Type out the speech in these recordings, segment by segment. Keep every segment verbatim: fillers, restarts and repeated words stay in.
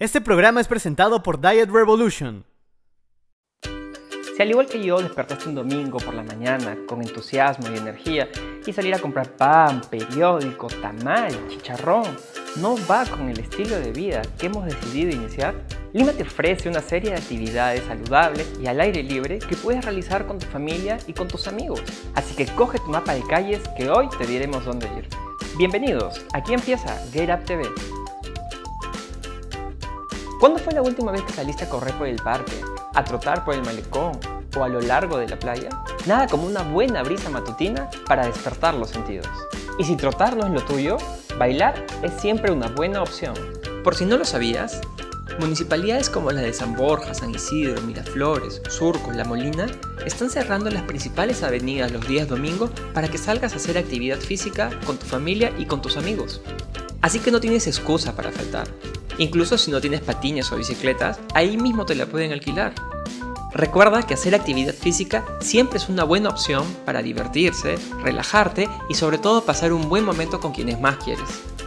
Este programa es presentado por Diet Revolution. Si al igual que yo despertaste un domingo por la mañana con entusiasmo y energía y salir a comprar pan, periódico, tamal, chicharrón no va con el estilo de vida que hemos decidido iniciar, Lima te ofrece una serie de actividades saludables y al aire libre que puedes realizar con tu familia y con tus amigos. Así que coge tu mapa de calles que hoy te diremos dónde ir. Bienvenidos, aquí empieza Get Up T V. ¿Cuándo fue la última vez que saliste a correr por el parque, a trotar por el malecón o a lo largo de la playa? Nada como una buena brisa matutina para despertar los sentidos. Y si trotar no es lo tuyo, bailar es siempre una buena opción. Por si no lo sabías, municipalidades como las de San Borja, San Isidro, Miraflores, Surco, La Molina están cerrando las principales avenidas los días domingo para que salgas a hacer actividad física con tu familia y con tus amigos. Así que no tienes excusa para faltar. Incluso si no tienes patines o bicicletas, ahí mismo te la pueden alquilar. Recuerda que hacer actividad física siempre es una buena opción para divertirse, relajarte y sobre todo pasar un buen momento con quienes más quieres.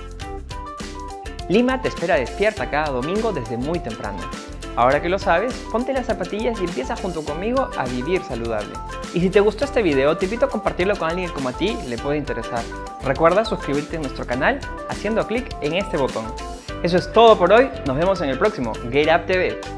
Lima te espera despierta cada domingo desde muy temprano. Ahora que lo sabes, ponte las zapatillas y empieza junto conmigo a vivir saludable. Y si te gustó este video, te invito a compartirlo con alguien como a ti le puede interesar. Recuerda suscribirte a nuestro canal haciendo clic en este botón. Eso es todo por hoy, nos vemos en el próximo Get Up T V.